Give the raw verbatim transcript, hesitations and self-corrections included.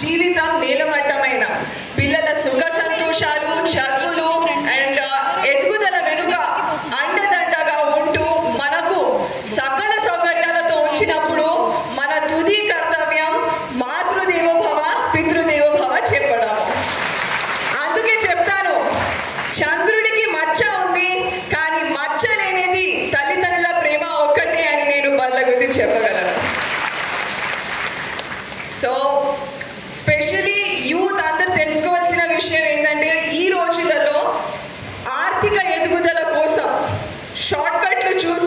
జీవితం నీలమట్టమైన పిల్లల సుఖ సంతోషాలు చదువులు అండ్ ఎదుగుదల వెనుక అండదండగా ఉంటూ మనకు సకల సౌకర్యాలతో ఉంచినప్పుడు మన తుది కర్తవ్యం మాతృదేవోభవ పితృదేవోభవ చెప్పడం. అందుకే చెప్తాను, చంద్రుడికి మచ్చ ఉంది కానీ మచ్చ లేనిది తల్లిదండ్రుల ప్రేమ ఒక్కటే అని నేను బల్లగుద్ది చెప్పగలను. సో స్పెషలీ యూత్ అందరు తెలుసుకోవాల్సిన విషయం ఏంటంటే, ఈ రోజులలో ఆర్థిక ఎదుగుదల కోసం షార్ట్ కట్లు చూసి